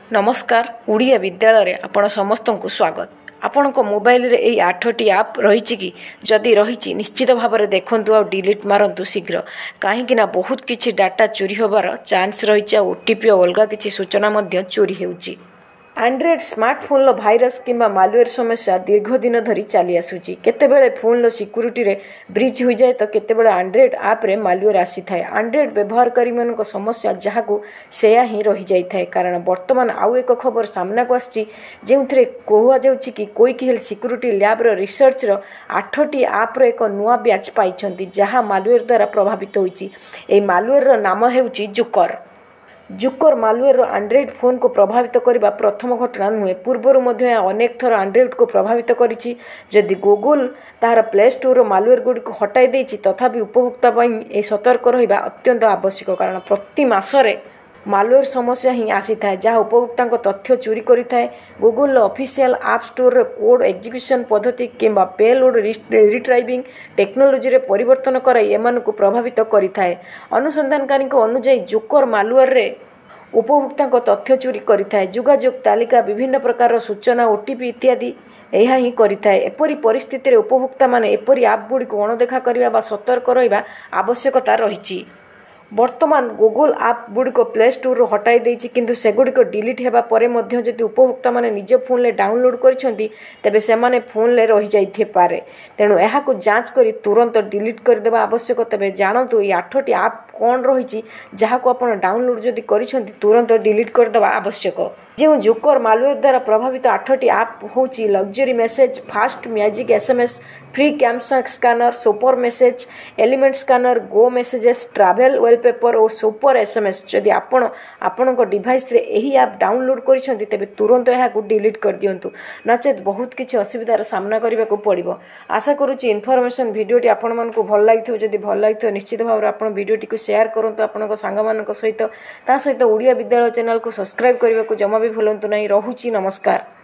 नमस्कार उड़िया विद्यालय रे आपण समस्त को स्वागत। आपण को मोबाइल रे एई 8टी ऐप रही कि जदि रही निश्चित भाव में देखंतु आ डिलीट मारंतु शीघ्र कहीं ना बहुत किछि डाटा चोरी होबार चांस रही। ओटीपी और अलग किछि सूचना मध्य चोरी हेउची। एंड्रॉइड स्मार्टफोन लो भाइरस किंबा मालवेयर समस्या दीर्घ दिन धरी चली आसुची। केतेबेले फोन लो सिक्यूरिटी रे ब्रीच हो जाए तो केतेबेले एंड्रॉइड ऐप रे मालवेयर आसी थाए। एंड्रॉइड व्यवहारकारी मानक समस्या जहाकू सेया ही रही जाई थाए। कारण वर्तमान आउ एक खबर सामना को आसी जेउथरे कहवा जाउची कि कोई कि सिक्यूरिटी लैब रो रिसर्च रो 8टी ऐप रो एक नुआ बैच पाइछंती जहा मालवेयर द्वारा प्रभावित होईची। एई मालवेयर रो नाम हेउची Joker. Joker malware Android phone को प्रभावित करने प्रथम घटना नुहे। पूर्वर अनेक थर एंड्रॉइड को प्रभावित करिछि। जदि गूगल तार प्ले स्टोर मालवेयर गुड़ी को हटाई देछि तथापि उपभोक्ता ए सतर्क रहिबा अत्यंत आवश्यक। कारण प्रति मासरे मालवेयर समस्या ही आसी थाए जहाँ उपभोक्ता तथ्य चोरी करिथाए। Google official app store code execution पद्धति किंबा पेलोड रिट्राइविंग टेक्नोलोजी रे परिवर्तन कराई एमानकु प्रभावित करिथाए। अनुसंधानकारी अनुसार जुकर मालवेयर रे उपभोक्ता तथ्य चोरी करिथाए। जोगाजोग तालिका विभिन्न प्रकार सूचना ओटीपी इत्यादि यह ही करिथाए। एपरी परिस्थिति रे उपभोक्ता माने एपरी ऐप गुडी को अणदेखा करिबा बा सतर्क रहिबा आवश्यकता रहिछि। वर्तमान गूगल ऐप गुड़ी को प्ले स्टोर हटाई देछि किंतु सेगुड़ी को डिलीट हेबा परे मध्य जदि उपभोक्ता माने निज फोन ले डाउनलोड करिसेंती तेबे से माने फोन ले रही जाइथे पारे। तेणु एहाकु जांच करी तुरंत डिलीट कर देबा आवश्यक। तेबे जानतु ए 8टी ऐप कोन रहिछि जहाकु आपण डाउनलोड जदि करिसेंती तुरंत डिलीट कर देबा आवश्यक। जो जुकर मालवेयर द्वारा प्रभावित 8टी ऐप होची luxury message, fast magic SMS, free कैमसा scanner, super message, element scanner, go messages, travel wallpaper और सुपर एसएमएस। जदि आपण डिवाइस रे एही ऐप डाउनलोड करिसेंती तेबे तुरंत एहाकु डिलीट कर दियंतु नचेत बहुत किछि असुविधार सामना करबा को पड़िबो। आशा करूची इन्फॉर्मेशन वीडियोटी आपण मानकु भल लागिथो। जदि भल लागिथो निश्चित भाव आपण वीडियोटी को शेयर करंतु आपनक सांग मानक सहित। ता सहित उड़िया विद्यालय चैनल को सब्सक्राइब करबा को जमा भी भूलंतु नहीं। रहुची नमस्कार।